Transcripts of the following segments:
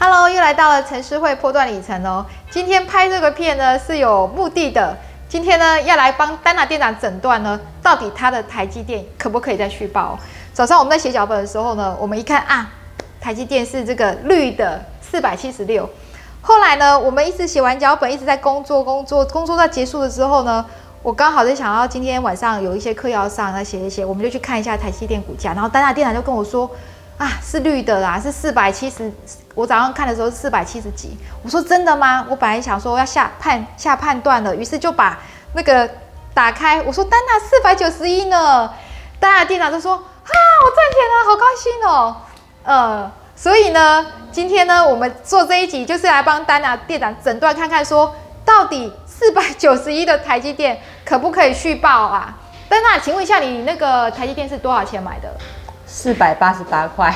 Hello， 又来到了陈诗慧波段里程哦。今天拍这个片呢是有目的的。今天呢要来帮丹娜店长诊断呢，到底他的台积电可不可以再续报？早上我们在写脚本的时候呢，我们一看啊，台积电是这个绿的476。后来呢，我们一直写完脚本，一直在工作到结束的时候呢，我刚好在想要今天晚上有一些课要上，那写一写，我们就去看一下台积电股价。然后丹娜店长就跟我说。啊，是绿的啦，是470。我早上看的时候是470几。我说真的吗？我本来想说要下判断了，于是就把那个打开。我说丹娜491呢。丹娜店长就说啊，我赚钱了，好高兴哦。所以呢，今天呢，我们做这一集就是来帮丹娜店长诊断看看说，到底491的台积电可不可以续报啊？丹娜，请问一下，你那个台积电是多少钱买的 ？488块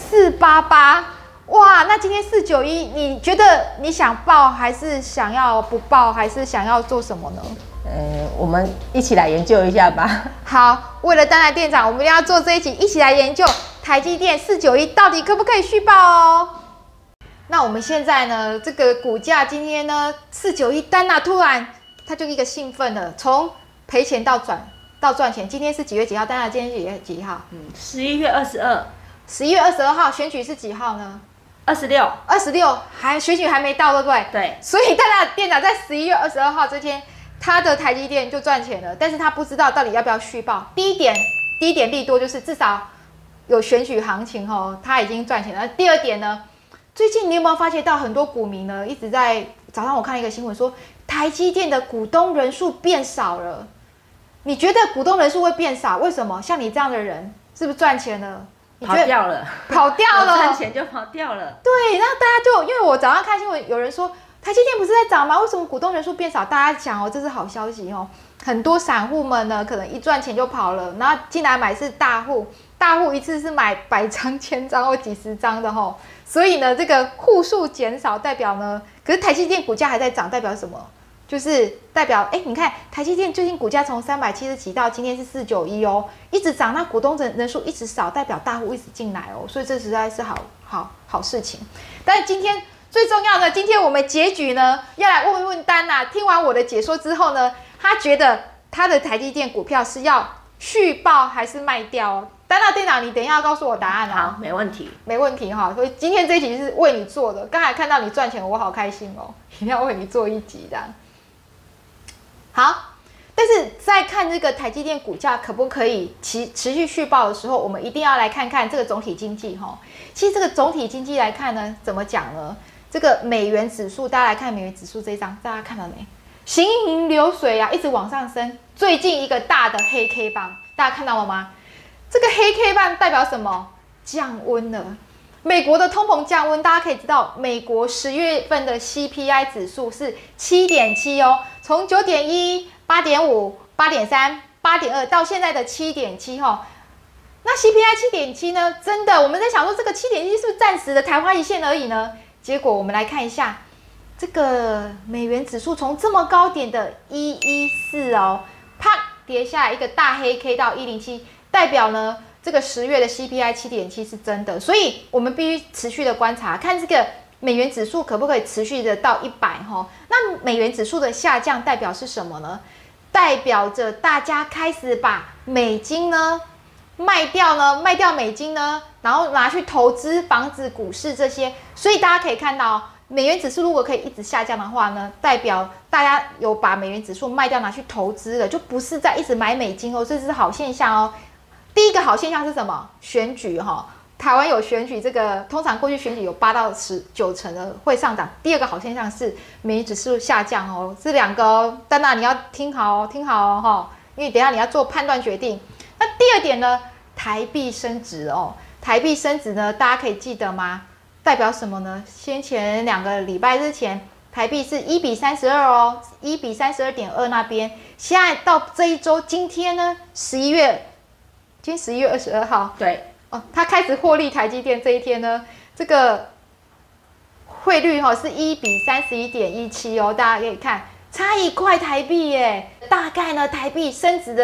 ，488，哇！那今天491，你觉得你想报还是想要不报，还是想要做什么呢？ 我们一起来研究一下吧。 好，为了丹娜店长，我们要做这一集，一起来研究台积电491到底可不可以续报哦。那我们现在呢，这个股价今天呢491，丹娜突然他就一个兴奋了，从赔钱到赚钱。今天是几月几号？丹娜今天是几月几号 ？11月22。 11月22号选举是几号呢 ？26， 选举还没到，对不对？ 对。 所以丹娜店长在11月22号这天，他的台积电就赚钱了，但是他不知道到底要不要续报。第一点利多就是至少有选举行情哦，他已经赚钱了。第二点呢，最近你有没有发觉到很多股民呢一直在早上我看一个新闻说，台积电的股东人数变少了。你觉得股东人数会变少？为什么？像你这样的人，是不是赚钱了？ 跑掉了，赚钱就跑掉了。 对，那大家就因为我早上看新闻，有人说台积电不是在涨吗？为什么股东人数变少？大家讲哦，这是好消息哦。很多散户们呢，可能一赚钱就跑了，然后进来买是大户一次是买100张、1000张或几十张的吼。所以呢，这个户数减少代表呢，可是台积电股价还在涨，代表什么？就是代表，你看台积电最近股价从370几到今天是491哦，一直涨，那股东人数一直少，代表大户一直进来哦，所以这实在是好事情。但是今天最重要的，今天我们结局呢，要来问问丹娜，听完我的解说之后呢，他觉得他的台积电股票是要续报还是卖掉哦？丹娜店长，你等一下要告诉我答案哦。 好，没问题哈。所以今天这一集是为你做的，刚才看到你赚钱，我好开心哦，一定要为你做一集的。好，但是在看这个台积电股价可不可以持续续报的时候，我们一定要来看看这个总体经济哈。其实这个总体经济来看呢，怎么讲呢？这个美元指数，大家来看美元指数这一张，大家看到没？行云流水啊，一直往上升。最近一个大的黑 K 棒，大家看到了吗？这个黑 K 棒代表什么？降温了。美国的通膨降温，大家可以知道，美国10月份的 CPI 指数是7.7哦，从9.1、8.5、8.3、8.2到现在的7.7哦。那 CPI 7.7呢？真的，我们在想说这个7.7是不是暂时的昙花一现而已呢？结果我们来看一下，这个美元指数从这么高点的114哦，啪跌下来一个大黑 K 到107，代表呢？这个10月的 CPI 7.7是真的，所以我们必须持续的观察，看这个美元指数可不可以持续的到100哈。那美元指数的下降代表是什么呢？代表着大家开始把美金呢卖掉美金呢，然后拿去投资房子、股市这些。所以大家可以看到，美元指数如果可以一直下降的话呢，代表大家有把美元指数卖掉拿去投资了，就不是在一直买美金哦，这是好现象哦。第一个好现象是什么？选举哈，台湾有选举，这个通常过去选举有8到9成的会上涨。第二个好现象是美元指数下降哦，这两个哦，丹娜你要听好哦哈，因为等一下你要做判断决定。那第二点呢，台币升值哦，台币升值呢，大家可以记得吗？代表什么呢？先前2个礼拜之前，台币是1比32哦，1比32.2那边，现在到这一周，今天呢，11月22号， 对哦，它开始获利台积电这一天呢，这个汇率是1比31.17哦，大家可以看差1块台币耶，大概呢台币升值的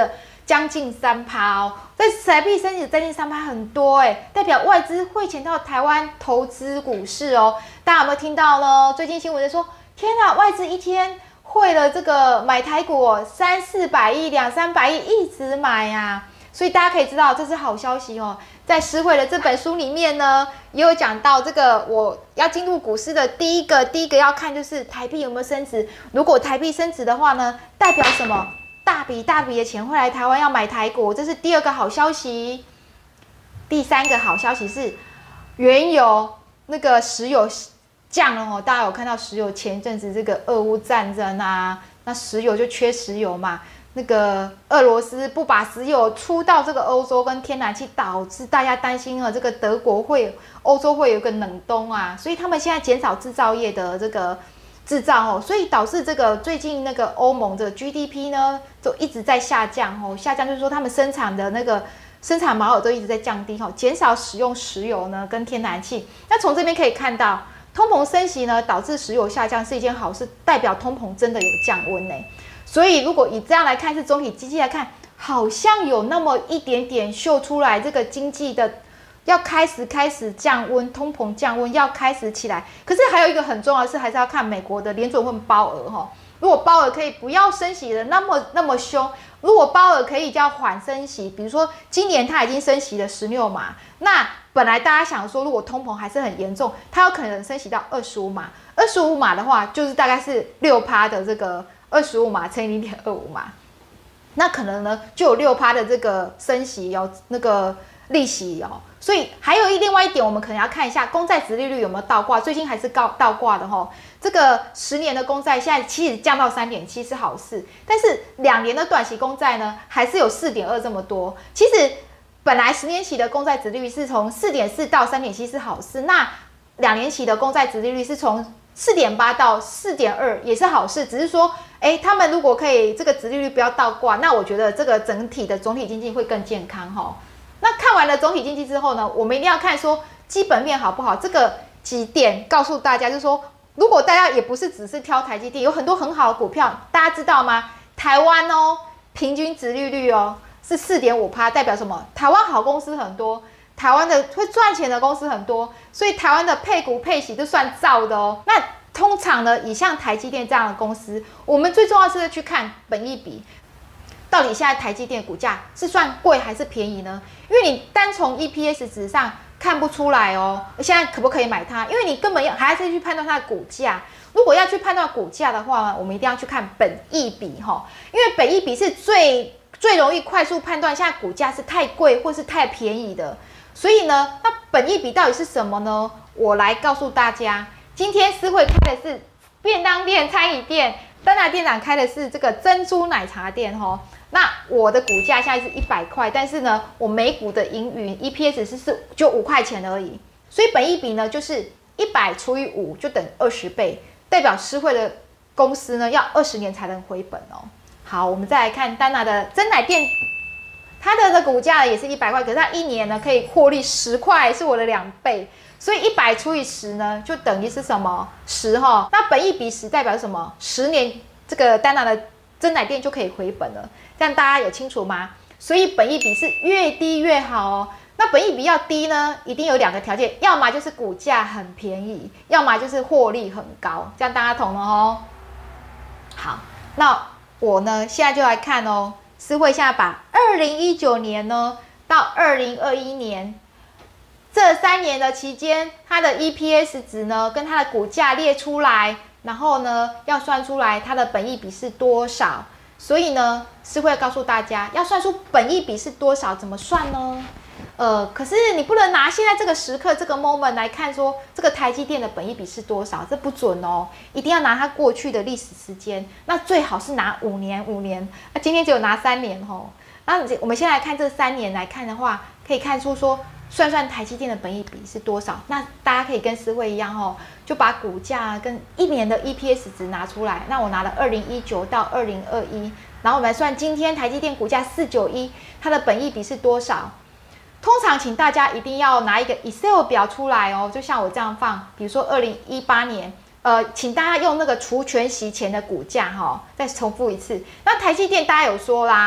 将近3%哦，这台币升值将近3%很多代表外资汇钱到台湾投资股市哦。大家有没有听到呢？最近新闻在说，天哪，外资一天汇了这个买台股300、400亿、200、300亿，一直买啊。所以大家可以知道这是好消息哦。在施惠的这本书里面呢，也有讲到这个我要进入股市的第一个要看就是台币有没有升值。如果台币升值的话呢，代表什么？大笔的钱会来台湾要买台股，这是第2个好消息。第3个好消息是原油那个石油降了哦，大家有看到石油前一阵子这个俄乌战争啊，那石油就缺石油嘛。那个俄罗斯不把石油出到这个欧洲跟天然气，导致大家担心这个德国欧洲会有一个冷冬啊，所以他们现在减少制造业的这个制造哦，所以导致这个最近那个欧盟的 GDP 呢就一直在下降哦，下降就是说他们生产的那个生产毛额都一直在降低哦，减少使用石油呢跟天然气。那从这边可以看到，通膨升息呢导致石油下降是一件好事，代表通膨真的有降温呢。所以，如果以这样来看，是总体经济来看，好像有那么一点点秀出来，这个经济的要开始降温，通膨降温要开始起来。可是还有一个很重要的是，还是要看美国的联准会鲍尔哈。如果鲍尔可以不要升息的那么凶，如果鲍尔可以叫缓升息，比如说今年他已经升息了16码，那本来大家想说，如果通膨还是很严重，他有可能升息到25码，25码的话，就是大概是6%的这个。25码乘以0.25码，那可能呢就有6%的这个升息那个利息哦。所以还有另外一点，我们可能要看一下公债殖利率有没有倒挂，最近还是倒挂的哈。这个10年的公债现在其实降到3.7是好事，但是2年的短期公债呢还是有4.2这么多。其实本来10年期的公债殖利率是从4.4到3.7是好事，那2年期的公债殖利率是从4.8到4.2也是好事，只是说，他们如果可以这个殖利率不要倒挂，那我觉得这个整体经济会更健康哈。那看完了总体经济之后呢，我们一定要看说基本面好不好。这个几点告诉大家，就是说，如果大家也不是只是挑台积电，有很多很好的股票，大家知道吗？台湾平均殖利率是4.5%，代表什么？台湾好公司很多。台湾的会赚钱的公司很多，所以台湾的配股配息都算造的哦。那通常呢，以像台积电这样的公司，我们最重要是去看本益比，到底现在台积电股价是算贵还是便宜呢？因为你单从 EPS 值上看不出来哦，现在可不可以买它？因为你根本还是去判断它的股价。如果要去判断股价的话呢，我们一定要去看本益比哈，因为本益比是最容易快速判断现在股价是太贵或是太便宜的。所以呢，那本益比到底是什么呢？我来告诉大家，今天思慧开的是便当店、餐饮店，丹娜店长开的是这个珍珠奶茶店哈。那我的股价现在是100块，但是呢，我每股的盈余 EPS 就5块钱而已。所以本益比呢，就是100除以5就等于20倍，代表思慧的公司呢要20年才能回本哦。好，我们再来看丹娜的珍奶店。它的股价也是100块，可是它1年呢可以获利10块，是我的2倍，所以100除以10呢，就等于是什么10哈？那本益比10代表什么？10年这个丹娜的珍奶店就可以回本了，这样大家有清楚吗？所以本益比是越低越好哦。那本益比要低呢，一定有2个条件，要么就是股价很便宜，要么就是获利很高，这样大家懂了哦。好，那我呢现在就来看哦。思慧现在把2019年呢到2021年这3年的期间，它的 EPS 值呢跟它的股价列出来，然后呢要算出来它的本益比是多少。所以呢，思慧告诉大家，要算出本益比是多少，怎么算呢？可是你不能拿现在这个时刻这个 moment 来看说这个台积电的本益比是多少，这不准哦，一定要拿它过去的历史时间，那最好是拿5年，那今天只有拿3年哦。那我们先来看这3年来看的话，可以看出说算台积电的本益比是多少。那大家可以跟思慧一样哦，就把股价跟1年的 EPS 值拿出来。那我拿了2019到2021，然后我们来算今天台积电股价491，它的本益比是多少？通常请大家一定要拿一个 Excel 表出来哦，就像我这样放，比如说2018年，请大家用那个除权息前的股价哈，再重复一次。那台积电大家有说啦，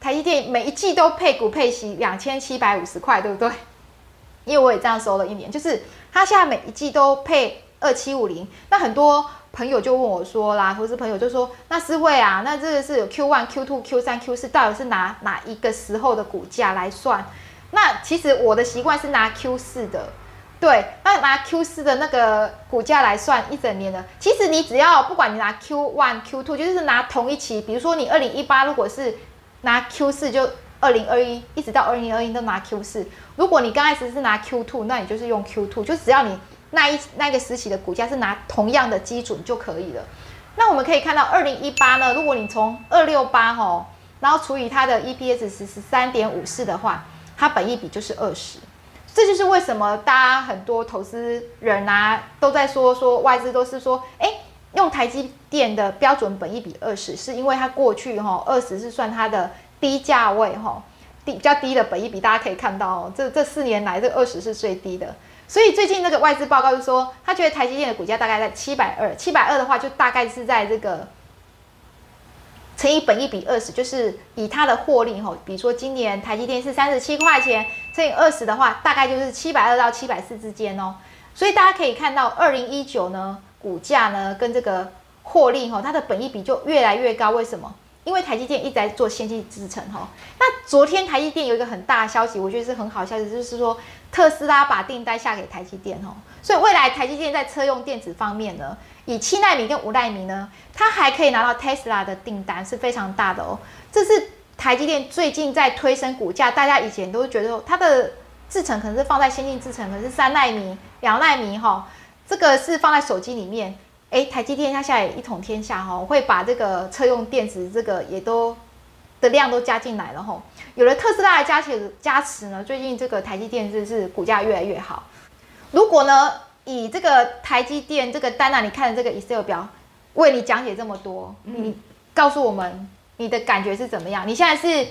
台积电每一季都配股配息2750块，对不对？因为我也这样收了1年，就是它现在每一季都配2750，那很多朋友就问我说啦，投资朋友就说，那思慧啊，那这个是有 Q1、Q2、Q3、Q4，到底是哪一个时候的股价来算？那其实我的习惯是拿 Q4 的，对，那拿 Q4 的那个股价来算一整年的。其实你只要不管你拿 Q1、Q2，就是拿同一期，比如说你2018如果是拿 Q4，就2021一直到2021都拿 Q4。如果你刚开始是拿 Q2，那你就是用 Q2，就只要你那个时期的股价是拿同样的基准就可以了。那我们可以看到2018呢，如果你从268然后除以它的 EPS 是13.54的话，它本益比就是20。这就是为什么大家很多投资人啊都在说外资都是说，用台积电的标准本益比20，是因为它过去20是算它的低价位比较低的本益比，大家可以看到这4年来这20是最低的。所以最近那个外资报告就说，他觉得台积电的股价大概在720的话，就大概是在这个乘以本益比20，就是以它的获利比如说今年台积电是37块钱，乘以20的话，大概就是720到740之间哦。所以大家可以看到，2019呢股价呢跟这个获利它的本益比就越来越高。为什么？因为台积电一直在做先进制程那昨天台积电有一个很大的消息，我觉得是很好消息，就是说特斯拉把订单下给台积电所以未来台积电在车用电子方面呢，以7奈米跟5奈米呢，它还可以拿到 Tesla 的订单，是非常大的这是台积电最近在推升股价，大家以前都觉得它的制程可能是放在先进制程，可能是3奈米、2奈米这个是放在手机里面。台积电它现在也一统天下会把这个车用电子这个也都的量都加进来了有了特斯拉的加持呢，最近这个台积电是股价越来越好。如果呢以这个台积电这个Dana你看的这个 Excel 表为你讲解这么多，你告诉我们你的感觉是怎么样？你现在是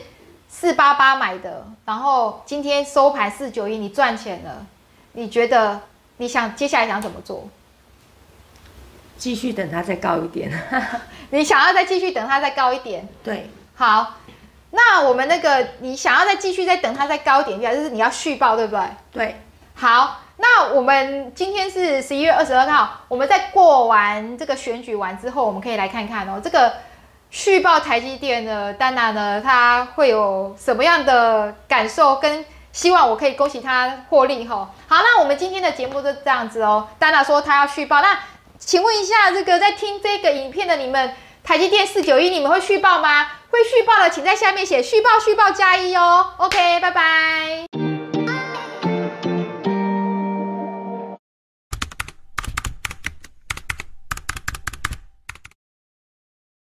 488买的，然后今天收盘491，你赚钱了，你觉得你接下来想怎么做？ 继续等它再高一点。 你想要再继续等它再高一点？ 对， 好，那我们你想要再继续再等它再高一点，就是你要续报，对不对？ 对， 好，那我们今天是11月22号，我们在过完这个选举完之后，我们可以来看看这个续报台积电的Dana呢，它会有什么样的感受跟希望我可以恭喜他获利好，那我们今天的节目就这样子Dana说他要续报，那请问一下，在听这个影片的你们，台积电491，你们会续报吗？会续报的，请在下面写续报加1哦。OK， 拜拜。